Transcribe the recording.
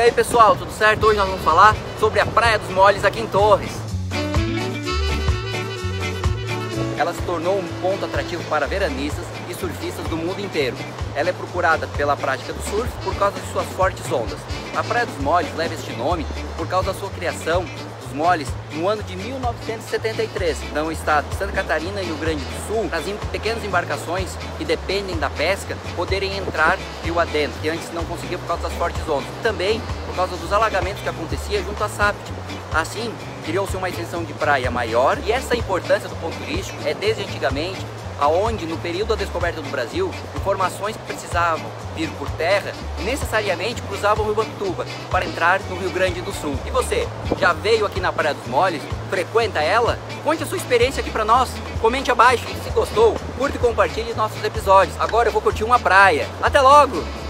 E aí pessoal, tudo certo? Hoje nós vamos falar sobre a Praia dos Moles aqui em Torres. Ela se tornou um ponto atrativo para veranistas e surfistas do mundo inteiro. Ela é procurada pela prática do surf por causa de suas fortes ondas. A Praia dos Moles leva este nome por causa da sua criação dos moles no ano de 1973, no estado de Santa Catarina e Rio Grande do Sul. As pequenas embarcações que dependem da pesca poderem entrar rio adentro, que antes não conseguiam por causa das fortes ondas. Também por causa dos alagamentos que acontecia junto à Sáptima. Assim, criou-se uma extensão de praia maior, e essa importância do ponto turístico é desde antigamente, aonde no período da descoberta do Brasil, informações que precisavam vir por terra necessariamente cruzavam o Rio Batuba para entrar no Rio Grande do Sul. E você, já veio aqui na Praia dos Moles? Frequenta ela? Conte a sua experiência aqui para nós. Comente abaixo e se gostou, curta e compartilhe nossos episódios. Agora eu vou curtir uma praia. Até logo!